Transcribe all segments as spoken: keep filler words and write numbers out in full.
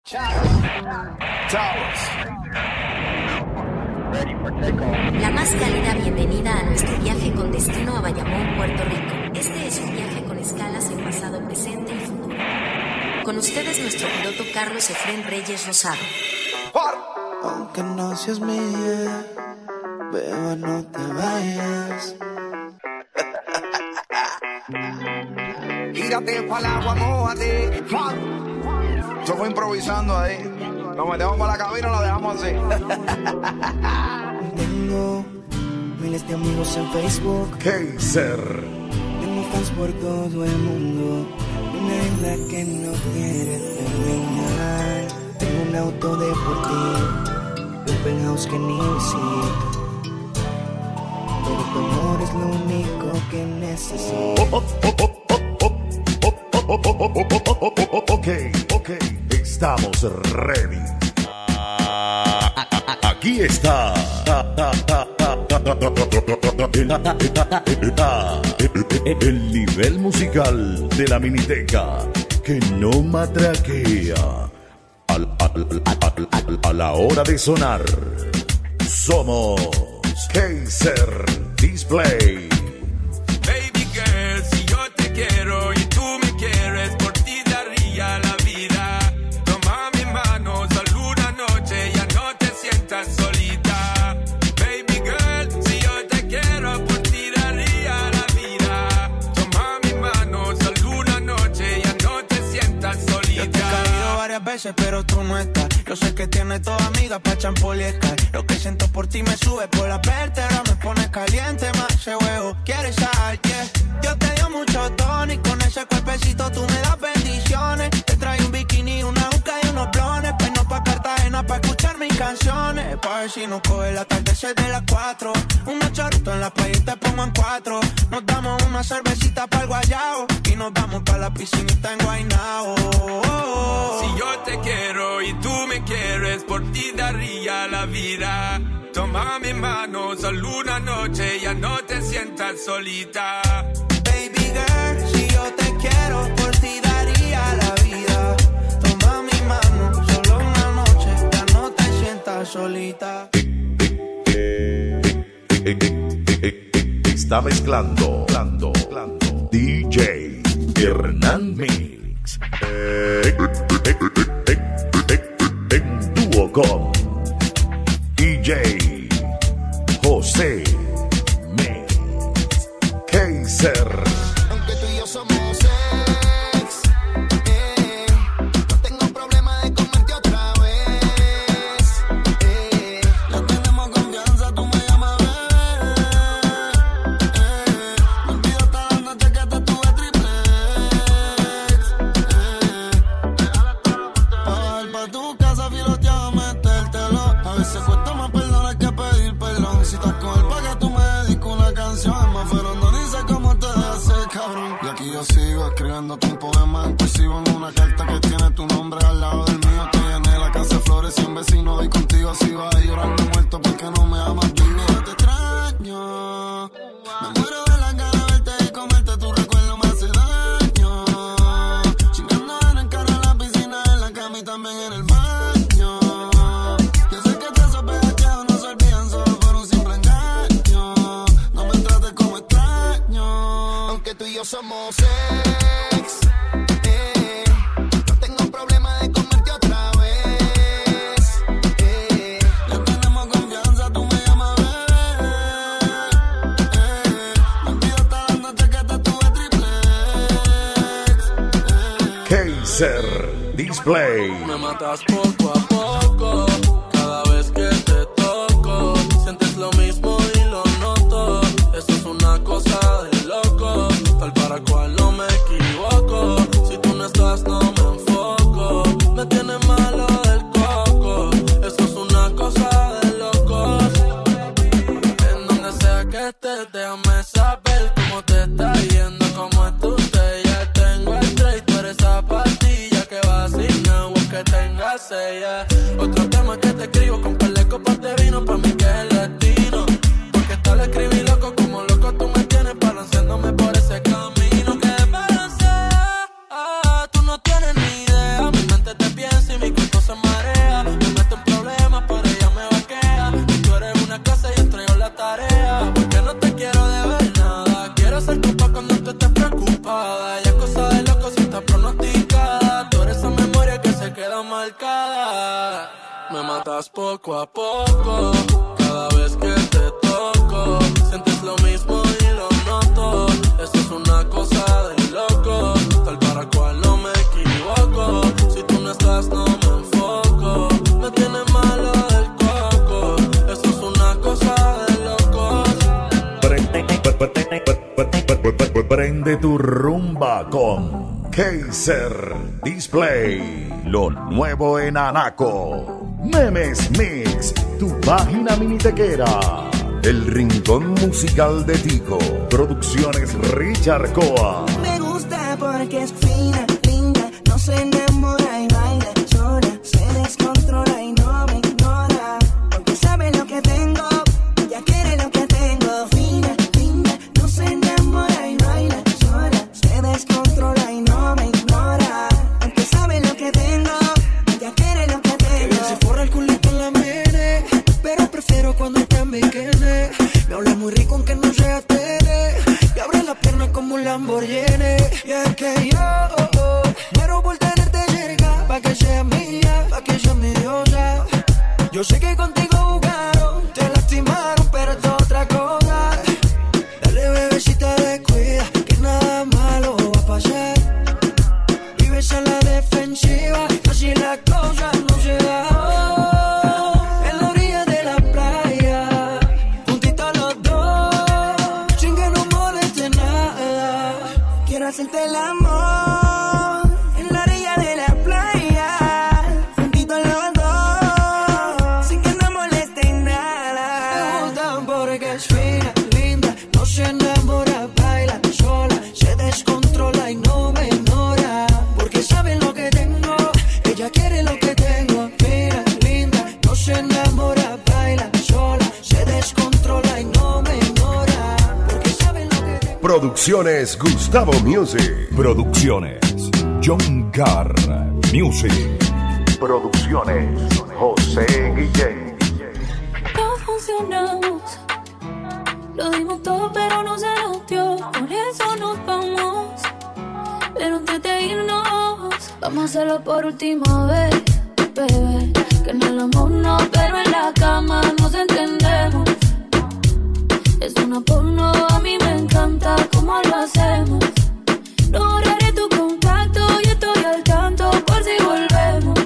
La más cálida bienvenida a nuestro viaje con destino a Bayamón, Puerto Rico. Este es un viaje con escalas en pasado, presente y futuro. Con ustedes nuestro piloto Carlos Efrén Reyes Rosado. Aunque no seas mía, beba, no te vayas. Tírate pa'l agua, mójate. Yo fue improvisando ahí. Nos metemos para la cabina y lo dejamos así. Tengo miles de amigos en Facebook. Kaiser. Tengo fans por todo el mundo. Una isla que no quiere terminar. Tengo un auto deportivo, un penthouse que ni visito. Pero tu amor es lo único que necesito. Oh, oh, oh, oh, oh, oh, oh, oh, oh, oh, ok, ok, estamos ready. Aquí está el nivel musical de la miniteca que no matraquea. A, a, a, a la hora de sonar, somos Kaiser Display. Baby girl, si yo te quiero y tú me quieres, por ti daría la vida. Toma mi mano, solo una noche, ya no te sientas solita. Baby girl, si yo te quiero, por ti daría la vida. Toma mi mano, solo una noche, ya no te sientas solita. Yo te he caído varias veces, pero tú no estás. Yo sé que tienes toda amiga pa' champol y escar. Lo que siento por ti me sube por la vértebra, me pone caliente más ese huevo. ¿Quieres sal? Yeah. Yo te dio mucho tono y con ese cuerpecito tú me das bendiciones. Te trae un bikini, una juca y unos blones. Peino pa' Cartagena pa' escuchar mis canciones. Pa' ver si nos coge el atardecer de las cuatro. Una chorrito en la playa y te pongo en cuatro. Nos damos una cervecita pa' el guayao y nos vamos pa' la piscinita en Guaynao. Si yo te quiero y tú me quieres, por ti daría la vida. Toma mi mano, solo una noche, ya no te sientas solita. Baby girl, si yo te quiero, por ti daría la vida. Toma mi mano, solo una noche, ya no te sientas solita. Está mezclando, mezclando, mezclando. D J Hernán Mix. En dúo con D J José Mix. Kaiser. Aunque tú y yo somos ex, eh, no tengo problema de comerte otra vez. Eh, ya tenemos confianza, tú me llamas bebé. Eh, me olvido hasta la noche que te tuve triple X. Eh, pa' ir pa' tu casa filoteado a metértelo. A veces cuesta más perdonar que pedir perdón. Si estás con él pa' que tú me dedico una canción, es más pero no dice cómo te hace, cabrón. Y aquí yo sigo escribiéndote un poema impulsivo en una carta que tiene tu nombre al lado del mío. Estoy en la casa de flores y un vecino y contigo si vas a llorando muerto porque no me amas vivo. Yo te extraño, me muero de la gana de verte y comerte, tu recuerdo me hace daño. Chingando en carro, en la piscina, en la cama y también en el baño. Yo sé que te esos bellaqueos no se olvidan solo por un simple engaño. No me trates como extraño, aunque tú y yo somos ex. Eh, no tengo problema de comerte otra vez. Eh, ya tenemos confianza, tú me llamas bebé. Eh, me olvido hasta la noche que te tuve triple X. Eh, Kaiser Display. Me matas poco a poco, cada vez que te toco. Sientes lo mismo y lo noto. Esto es una cosa de loco, tal para cual no me equivoco. Si tú no estás no me enfoco, me tienes malo del coco. Esto es una cosa de locos. En donde sea que estés, déjame saber cómo te está yendo, cómo es tu usted. Ya tengo el tray, tú eres esa pastilla que va sin agua que tenga sella. Otro tema que te escribo con par de copas de vino, pa' mí que es el destino. Porque tal escribí loco, como loco tú me tienes balanceándome por ese camino que balancea. Ah, tú no tienes ni idea, mi mente te piensa y mi cuerpo se queda marcada. Me matas poco a poco, cada vez que te toco. Sientes lo mismo y lo noto. Esto es una cosa de loco, tal para cual no me equivoco. Si tú no estás no me enfoco, me tienes malo del coco. Esto es una cosa de loco. Prende tu rumba con Kaiser Display, lo nuevo en Anaco. Memes Mix, tu página minitequera. El rincón musical de Tico. Producciones Richard Coa. Me gusta porque es fina, linda, no se enamora y baila sola, se descontrola y no me ignora, porque sabe lo que tengo, ya quiere lo que tengo. Fina, linda, no se enamora y baila sola, se descontrola y no me ignora, porque sabe lo que tengo, ya quiere lo que tengo. Se forra el culito en la mene, pero prefiero cuando está en bikini. Me habla muy rico aunque no sea tele, y abre la pierna como un Lamborghini. Y es que yo oh, oh, muero por tenerte cerca, pa' que seas mía, pa' que seas mi diosa. Yo sé que contigo jugaron, te lastimaron, pero esto es otra cosa. Dale bebecita, descuida, que nada malo va a pasar. Vives a la defensiva, así la cosa no se da. En la orilla de la playa, juntitos los dos, sin que nos moleste nada. Quiero hacerte el amor en la orilla de la playa, juntitos los dos, sin que nos moleste nada. Me gustan porque es fina, linda, no se enamora, baila sola, se descontrola y no me ignora, porque sabe lo que tengo, ella quiere lo que tengo. Fina, linda, no se enamora, baila sola, se descontrola y no me ignora, porque sabe lo que tengo. Producciones Gustavo Music. Producciones John Carr Music. Producciones José Guillén. No funcionamos, lo dimos todo pero no se nos dio, por eso nos vamos. Pero antes de irnos, vamos a hacerlo por última vez, bebé. Que en el amor no, pero en la cama nos entendemos. Es una porno, a mí me encanta cómo lo hacemos. No borraré tu contacto y estoy al tanto por si volvemos.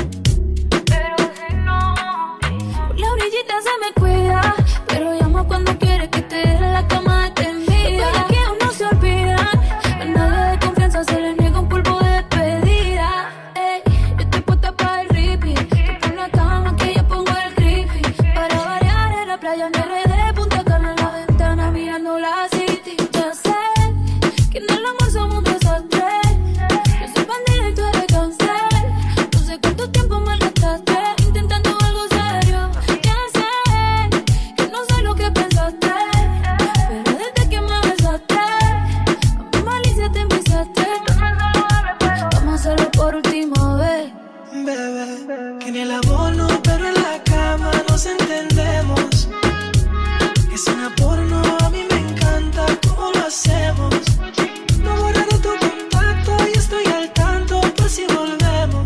Pero si no, por la orillita se me cuida, pero llama cuando quiere que te deje la cama extendida. Los que aún no se olvidan, a nadie de confianza se le niega un polvo de despedida. Ey, yo estoy puesta para el rippy, tú pon la cama que yo pongo el creepy. Para variar en la playa en R D, Punta Cana en la ventana mirando la city. Ya sé que en el amor somos un desastre, yo soy bandida y tú eres cáncer. No sé cuánto tiempo me gastaste intentando algo serio. Ya sé que no sé lo que pensaste, pero desde que me besaste, a mi malicia te empezaste. Vamos a hacerlo por última vez, Bebé, que en el amor no, pero en la cama nos entendemos. Que es una porno, a mí me encanta cómo lo hacemos. No borraré tu contacto y estoy al tanto por si volvemos.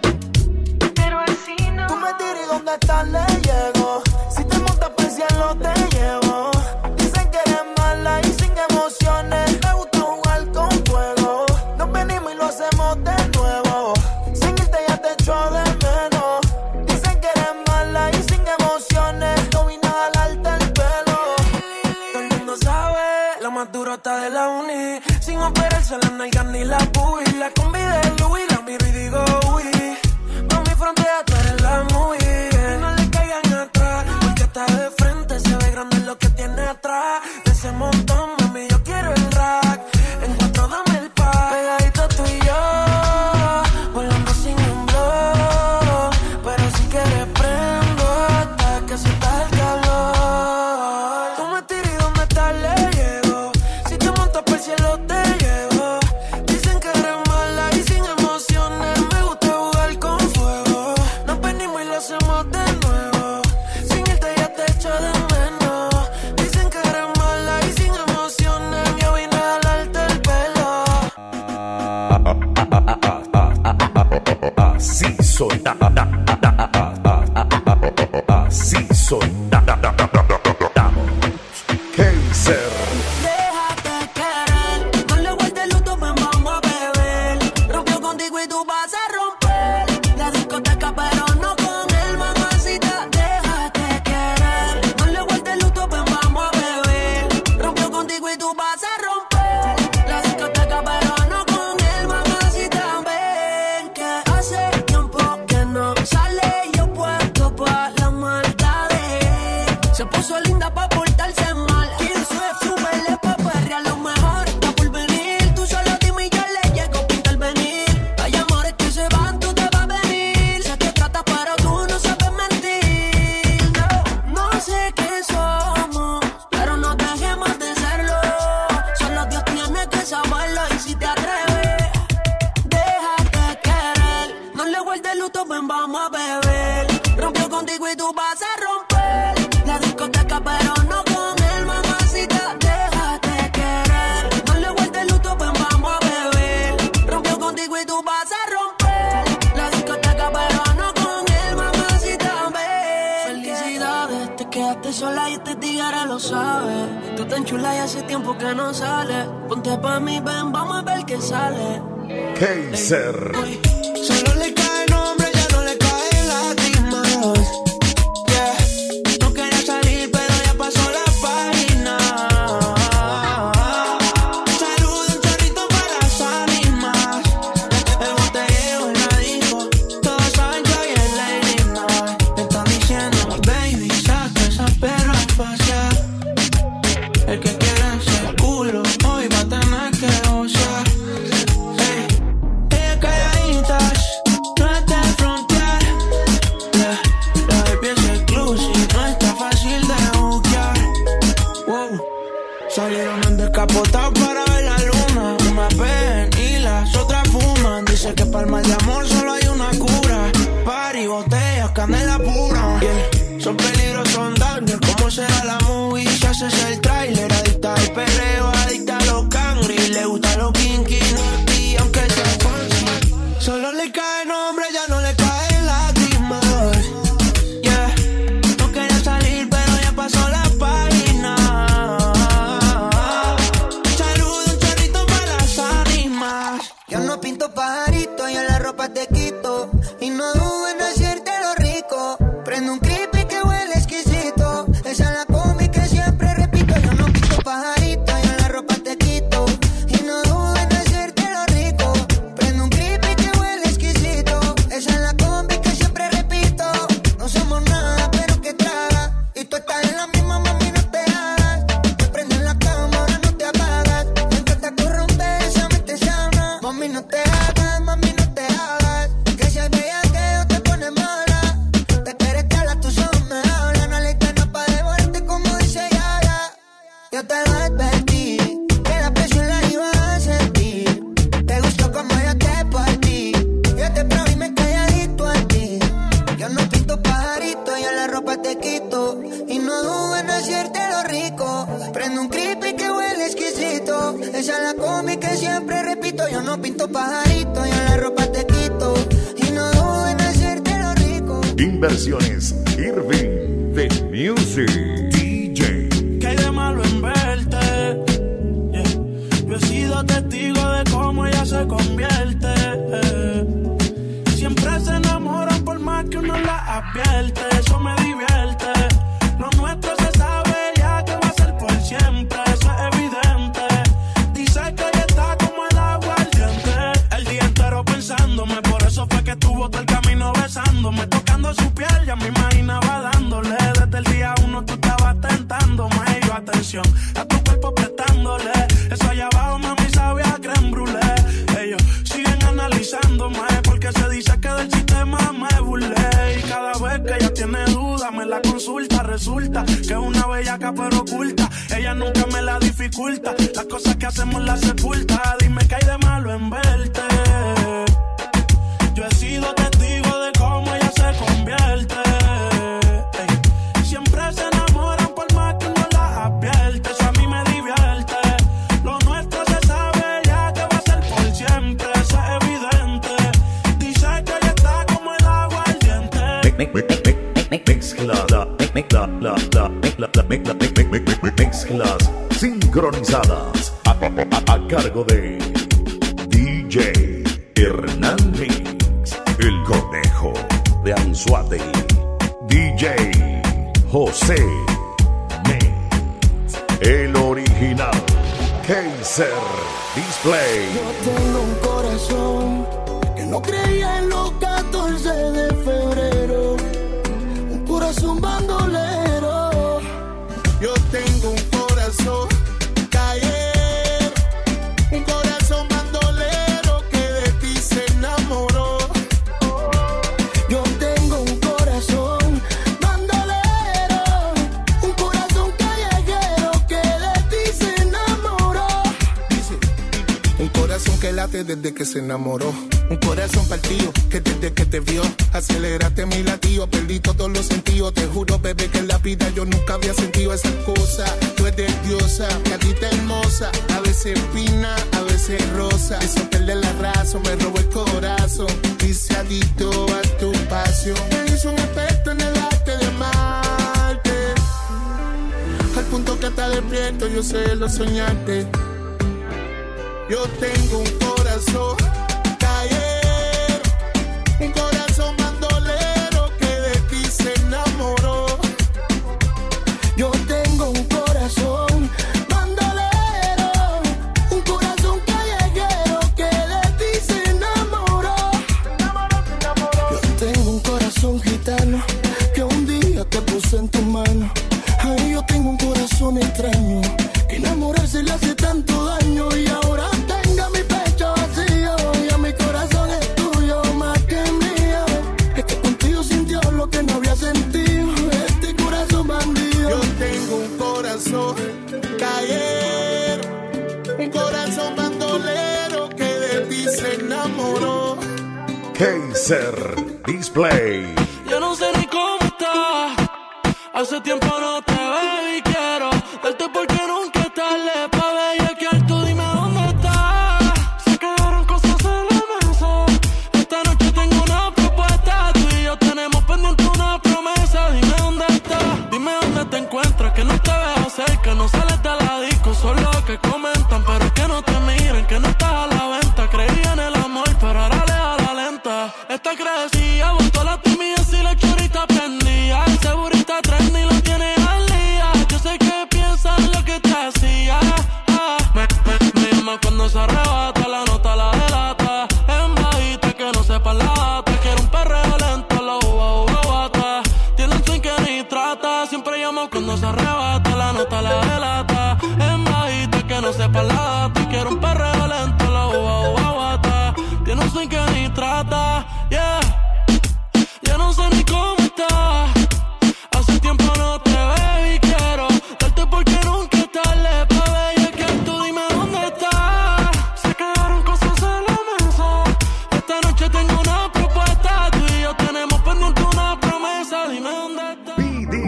Pero así no. Tú me tiras y donde estás le llego. Si te montas por el cielo te llevo. Dicen que eres mala y sin emociones. Me gusta jugar con fuego. Nos venimos y lo hacemos de nuevo. Sin irte ya te echo de menos. Dicen que eres mala y sin emociones. No vine a jalarte el pelo. Todo el mundo sabe, la más dura está de la uni. Sin operarse las nalgas ni la puy. La combi de Louis, la miro y digo uy. Pa' mi frontera tú eres la movie. No le caigan atrás, porque está de frente, se ve grande lo que tiene atrás. De ese montón, mami, yo quiero el rack. En cuatro dame el pack. Pegadito tú y yo, volando sin un blog. Pero si quieres prendo hasta que sientas el calor. Tú me tiras y donde estás le llego. Si te montas por el cielo te llevo. Así soy. Da, da, da, da, da, da, da, da. Así soy. Da, da, da, da, da, da, da, da. Kaiser. Déjate querer, no le guardes luto, ven, vamos a beber. Rompió contigo y tú vas a romper la discoteca, pero no con él, mamacita. Déjate querer, no le guardes luto, ven, vamos a beber. Rompió contigo y tú vas a romper la discoteca, pero no con él, mamacita. Ven, que hace tiempo que no sale, yo puesto pa' las maldades. Se puso linda pa' portarse mal. Quién Swift, súbele pa' perrear, lo mejor está por venir. Tú solo dime y yo le llego pa' intervenir. Hay amores que se van, tú te vas a venir. Sé que tratas pero tú no sabes mentir. No, no sé qué somos, pero no dejemos de serlo. Solo Dios tiene que saberlo y si te atreves, déjate querer. No le guardes luto, ven, vamos a beber. Rompió contigo y tú vas a romper la discoteca, pero no con él, mamacita. Déjate querer, no le guardes luto, ven, vamos a beber. Rompió contigo y tú vas a romper la discoteca, pero no con él, mamacita. Ven. Felicidades, te quedaste sola y este tigre lo sabe. Tú te enchulas y hace tiempo que no sales. Ponte pa' mí, ven, vamos a ver qué sale. Kaiser. Solo le cae el nombre, ya no le caen lágrimas. Yeah. No quería salir, pero ya pasó la página. Saludo un chorrito para las ánimas. El botellero en la disco, todos saben que hoy es Lady Night. Me están diciendo, baby, saca esa perra a pasear. El que quiera ese culo, hoy va a tener que gozar. Ella calladitas, no está de frontear. Yeah. La baby es exclusive, no está fácil de buquear. Wow. Salieron descapotados para ver la luna. Una ven y las otras fuman. Dice que para el mal de amor solo hay una cura. Party, botellas, canela pura. Yeah. Son peligros, son daños. ¿Cómo será la movie? Si haces el trailer, adicta al perreo, adicta a los cangri. Le gusta los kinky, naughty, aunque sea fancy. Solo le cae nombre, ya no le caen lágrimas. Yeah. No quería salir, pero ya pasó la página. Saludo un chorrito para las ánimas. Yo no pinto pajarito y en la ropa te quito. Y no dudo en hacerte lo rico. Prendo un creepy que huele exquisito. Esa es la combi que siempre repito. Yo no pinto pajarito y en la ropa te quito. Y no dudo en hacerte lo rico. Prendo un creepy que huele exquisito. Esa es la combi que siempre repito. No somos nada, pero que traga. Y tú estás en la misma, mami, no te hagas. Te prendo en la cama, ahora no te apagas. Me encanta corromper esa mente sana. Mami, no te hagas, mami, no te hagas. Que si hay bella que te pone mala. Te quieres que hablas, tus ojos me hablan. No le ganas pa' devorarte como dice Yara. Yo te lo advertí, que la presión la iba a sentir. Te gustó como yo te partí. Yo te probé y me calladito a ti. Yo no pinto pajarito y en la ropa te quito. Y no dudo en hacerte lo rico. Prendo un creepy que huele exquisito. Esa es la combi que siempre repito. Yo no pinto pajarito y en la ropa te quito. Y no dudo en hacerte lo rico. Inversiones Irving The Music D J. ¿Qué hay de malo en verte? Yeah. Yo he sido testigo de cómo ella se convierte. eh. Siempre se enamoran por más que uno la advierte. Eso me divierte. Lo nuestro se sabe ya que va a ser por siempre. Eso es evidente. Dice que ella está como el agua al diente. El día entero pensándome. Por eso fue que estuvo todo el camino besándome. Tocando su piel, ya me imaginaba dándole. Desde el día uno tú estabas tentándome. Y yo, atención, a tu cuerpo prestándole. Eso allá abajo, mami, sabe a creme brûlée. Ellos siguen analizándome. Porque se dice que del sistema me burlé. Y cada vez que ella tiene duda, me la consulta. Resulta que es una bellaca pero oculta. Ella nunca me la dificulta. Las cosas que hacemos las sepulta. Dime qué hay de malo en verte. Yo he sido testigo de cómo ella se convierte. Ey. Siempre se enamoran por más que uno la advierte. Eso a mí me divierte. Lo nuestro se sabe ya que va a ser por siempre. Eso es evidente. Dice que ella está como Mezclada, mezclas sincronizadas a, a, a cargo de D J Hernández, el conejo de Anzoátegui, D J José Mix, el original Kaiser Display. Yo tengo un corazón que no creía en los catorce de febrero, un corazón bandolero. Yo tengo un corazón caer, un corazón bandolero que de ti se enamoró. Yo tengo un corazón bandolero, un corazón callejero que de ti se enamoró. Dice, un corazón que late desde que se enamoró, un corazón partido que desde que te vio aceleraste mi latido, perdí todos los sentidos. Te juro, bebé, que en la vida yo nunca había sentido esas cosas. Tú eres diosa, gatita hermosa, a veces fina, a veces rosa. Eso pierde la razón, me robó el corazón, hice adicto a tu pasión. Me hizo un experto en el arte de amarte, al punto que hasta despierto yo sé lo soñarte. Yo tengo un corazón caer, un corazón bandolero que de ti se enamoró. Yo tengo un corazón bandolero, un corazón callejero que de ti se enamoró. Yo tengo un corazón gitano que un día te puse en tu mano. Ay, yo tengo un corazón extraño que enamorarse le hace tanto daño. Y ahora tenga mi pecho vacío y a mi corazón es tuyo más que mío. Es que contigo sintió lo que no había sentido este corazón bandido. Yo tengo un corazón caer, un corazón bandolero que de ti se enamoró. Kaiser Display. Yo no sé ni cómo estás, hace tiempo no te veo y quiero darte porque nunca es tarde pa' bellaquear. Tú dime dónde estás, se quedaron cosas en la mesa. Esta noche tengo una propuesta, tú y yo tenemos pendiente una promesa. Dime dónde estás, dime dónde te encuentras, que no te veo cerca, no sales de la disco, solo que comentan, pero es que no te miren, que no estás a la venta. Creí en el amor, pero ahora le da la lenta. Esta crecía, botó la timidez y la chorita prendía. Ese burrita trendy lo tiene al día. Yo sé que piensas lo que te hacía. Ah, me, me, me llama cuando se arrebata, la nota la delata. En bajita que no sepa la data. Quiero un perreo lento, lo uva, uva, bata. Tiene un swing que ni trata. Siempre llamo cuando se arrebata, la nota la delata. En bajita que no sepa la data. Quiero un perreo lento, lo uva, uva, bata. Tiene un swing que ni trata, yeah. Yo no sé ni cómo estás, hace tiempo no te veo y quiero darte porque nunca es tarde pa' bellaquear. Tú dime dónde estás, se quedaron cosas en la mesa. Esta noche tengo una propuesta, tú y yo tenemos pendiente una promesa. Dime dónde estás. P D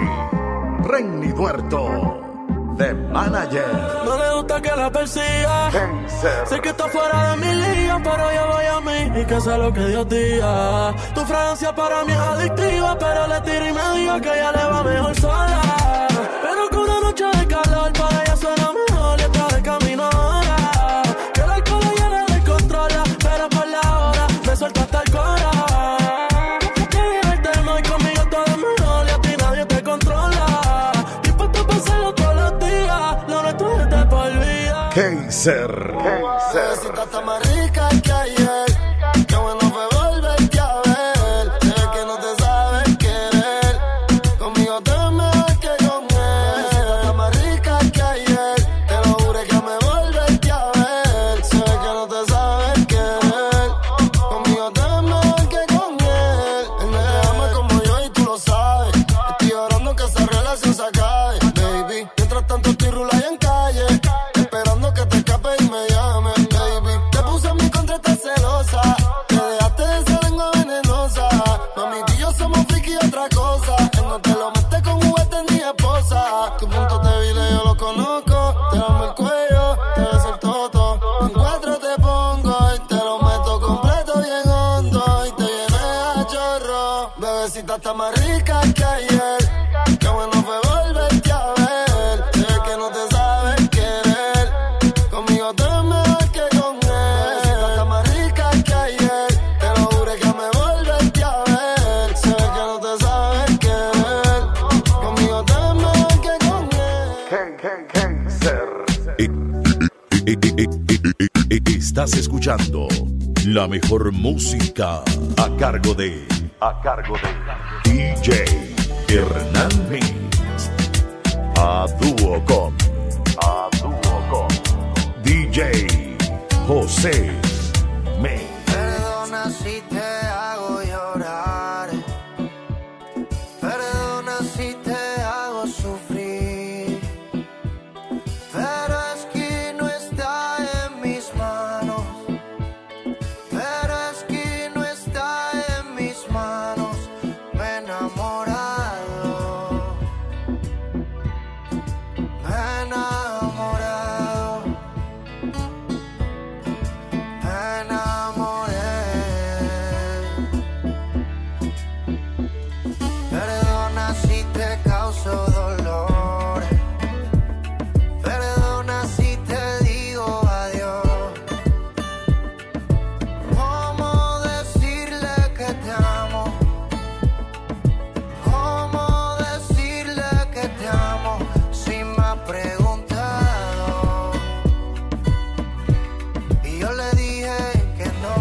J Renny Duerto, The Manager. No le gusta que la persiga, sé que está fuera de mi liga, pero yo voy a mí y que sé lo que Dios diga. Tu fragancia para mí es adictiva, pero le tiro y me digo que ella le va mejor sola. Pero con una noche de calor para ella suena mejor y está de camino ahora. Que el alcohol ella le descontrola, pero por la hora me suelta hasta el cora. Que divertirme hoy conmigo todo es mejor y a ti nadie te controla. Dispuesto a pasarlo todos los días, lo nuestro es de por vida. Kaiser. Esa está más rica que ayer. Qué bueno fue volverte a ver. Sé que no te sabes querer. Conmigo te ves mejor que con él. Esa está más rica que ayer. Te lo juro que me volverte a ver. Sé que no te sabes querer. Conmigo te ves mejor que con él. Él no te ama como yo y tú lo sabes. Estoy orando que esa relación se acabe, baby. Mientras tanto estoy rulando en calle, esperando que te escape y me llame, baby. Te puse Bebecita está más rica que ayer. Qué bueno fue volverte a ver. Sé que no te sabes querer. Conmigo te es mejor que con él. Bebecita está más rica que ayer. Te lo juro que me volverte a ver. Sé que no te sabes querer. Conmigo te es mejor que con él. Estás escuchando la mejor música a cargo de a cargo de D J Hernán Mix, a dúo con a dúo con D J José Mix. Perdona si te hago llorar, perdona si te hago sufrir, pero es que no está en mis manos, pero es que no está en mis manos. Me he enamorado, me he enamorado, me enamoré. Perdona si te causo dolor, perdona si te digo adiós. ¿Cómo decirle que te amo? ¿Cómo decirle que te amo si me ha preguntado? Y yo le dije que no.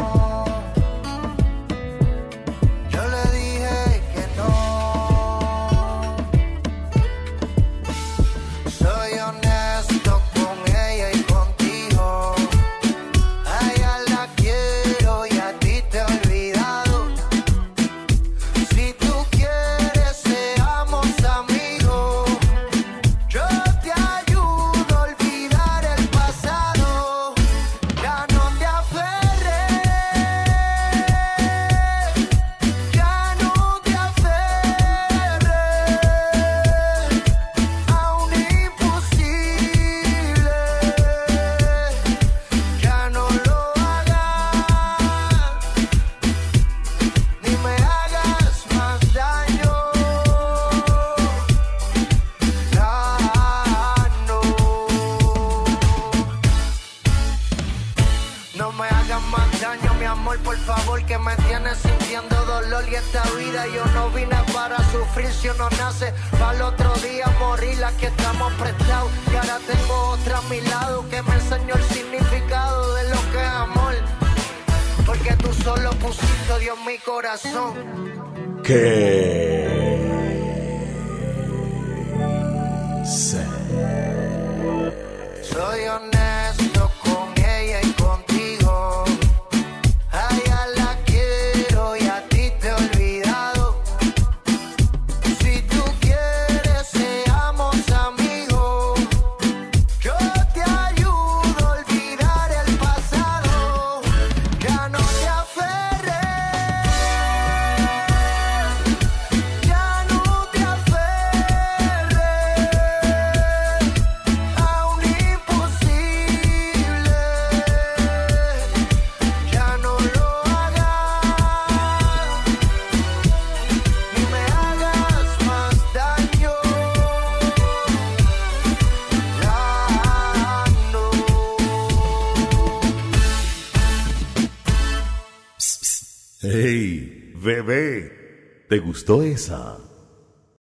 Yo le dije que no. Soy honesto con ella y contigo. A ella la quiero y a ti te he olvidado. Si tú quieres seamos amigos. Yo te ayudo a olvidar el pasado. Ya no te aferres, ya no te aferres a un imposible. Ya no lo hagas, ni me hagas más daño. Ya no. No me hagas más daño, mi amor, por favor, que me tienes sintiendo dolor. Y esta vida yo no vine para sufrir. Si uno nace para el otro día morir, aquí estamos prestados. Y ahora tengo otra a mi lado que me enseñó el significado de lo que es amor. Porque tú solo pusiste Dios en mi corazón. Que se Soy honesto con ella y contigo. A ella la quiero y a ti te he olvidado. Si tú quieres seamos amigos. Yo te ayudo a olvidar el pasado. Ya no te aferres, ya no te aferres a un imposible. Ya no lo hagas, ni me hagas más daño. Ya no. Hey, bebé, ¿te gustó esa?